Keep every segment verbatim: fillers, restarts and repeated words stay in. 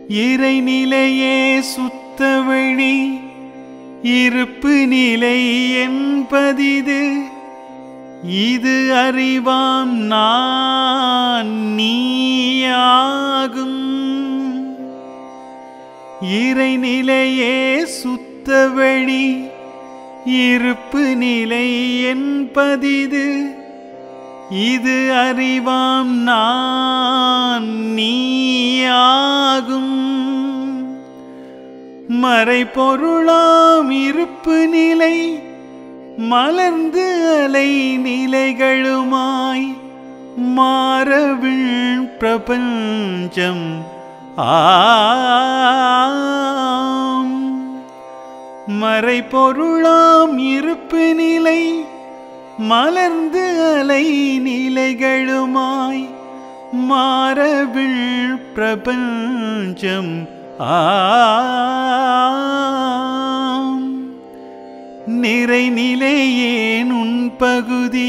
இறைநிலையே சுத்தவெளி இருப்பு நிலை என்பதிது. இது அறிவாம் நான் நீயாகும். இறைநிலையே சுத்தவெளி இருப்பு நிலை என்பதிது. இது அறிவாம் நான் நீயாகும். மறைபொருளாம் இருப்பு நிலை மலர்ந்து அலை நிலைகளுமாய் மாறவிழ் பிரபஞ்சம் ஆம். மறைபொருளாம் இருப்பு நிலை மலர்ந்து அலை நிலைகளுமாய் மாறவிழ் பிரபஞ்சம் ஆம். நிறைநிலையேன் உன் பகுதி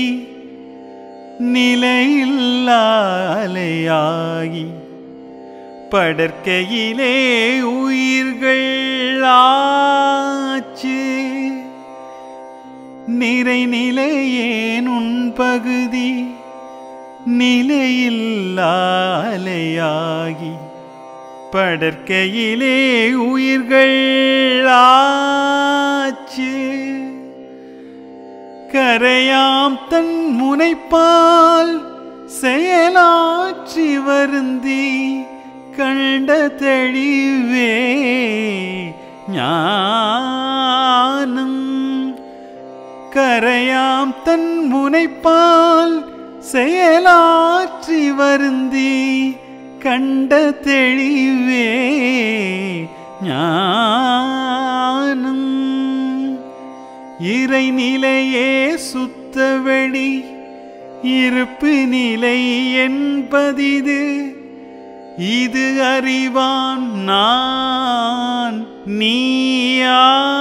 நிலையில்லாலையாகி படற்கையிலே உயிர்கள் ஆச்சு. நிறைநிலையேன் உன் பகுதி நிலையில்லாலையாகி படற்கையிலே உயிர்கள் ஆச்சு. கரையாம் தன் முனைப்பால் செயலாற்றி வருந்தி கண்ட தெளிவே ஞானம். கரையாம் தன் முனைப்பால் செயலாற்றி வருந்தி கண்ட தெளிவே ஞானம். இறைநிலையே சுத்தவெளி இருப்பு நிலை என்பதிது. இது அறிவான் நான் நீயா